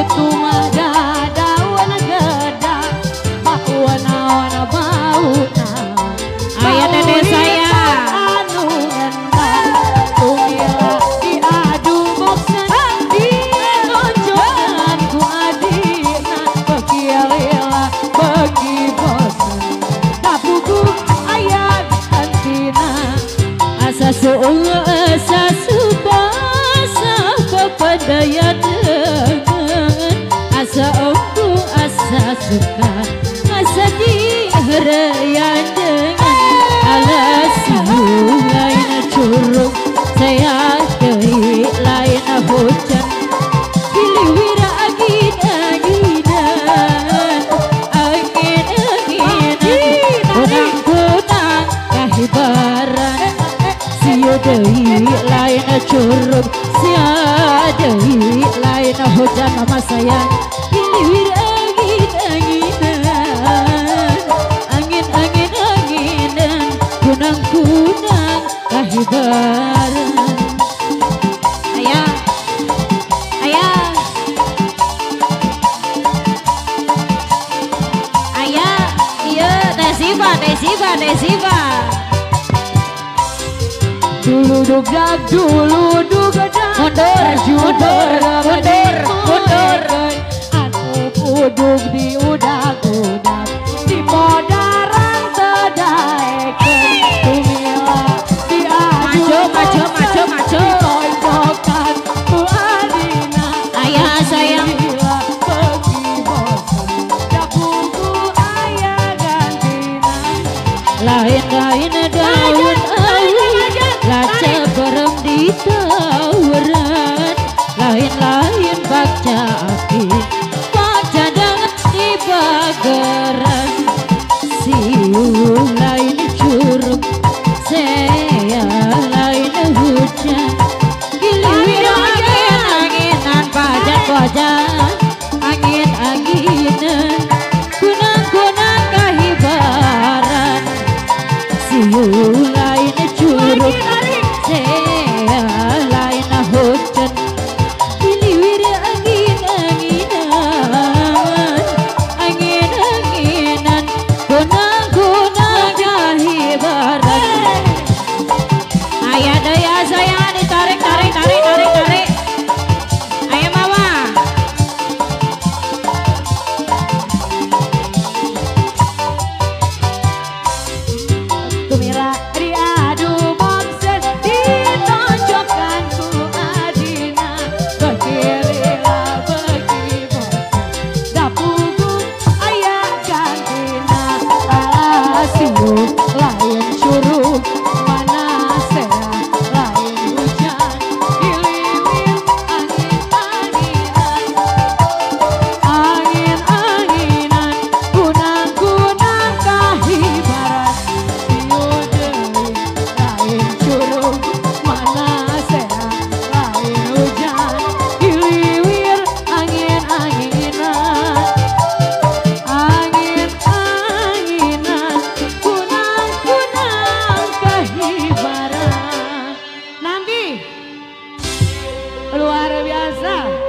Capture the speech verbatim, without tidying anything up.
tumada daun geda wana bauna ayah dede saya anu ngenda tumila diadu boksan ditonjokan ku adina bagi lela bagi bosan tapuku ayah antina asa suunga asa subasa kepadaya dengan asa aku asa suka asa diherayan dengan alas lain curug saya dari lain hujan diliwira angin-anginan angin-anginan kunang-kunang kahibaran sia dari lain curug sia dari lain hujan mama sayang diliwira angin-anginan angin-angin-anginan kunang-kunang kahibaran ayah ayah ayah iya teh Siva teh Siva teh Siva dulu dugdag dulu dugdag mundur mundur mundur mundur anu pudug di udag-udag di modaran tedaeken tumila diadu maju maju maju ditonjokan ku adina ayah sayang bila pergi bosan dapuku ayah gantina lain-lain daun laca berem di tawuran lain-lain bakca api bakca dengan di bageran siung lain curug saya lain hujan giliwir angin-anginan pajan-pajan angin-anginan kunang-kunang kahibaran siung lain curug saya lain hujan diliwir angin-anginan angin-anginan kunang-kunang kahibaran ayah daya saya ditarik tarik tarik tarik tarik ayah mama tumila diadu boksen ditonjokkan ku adina bagi rela bagi bosan dapuku ayah gantina alasiu lain curug mana sea lain hujan diliwir angin-anginan angin-anginan kunang-kunang kahibaran siu deui lain curug mana sea lain hujan diliwir angin-anginan angin-anginan kunang-kunang kahibaran nanti luar biasa.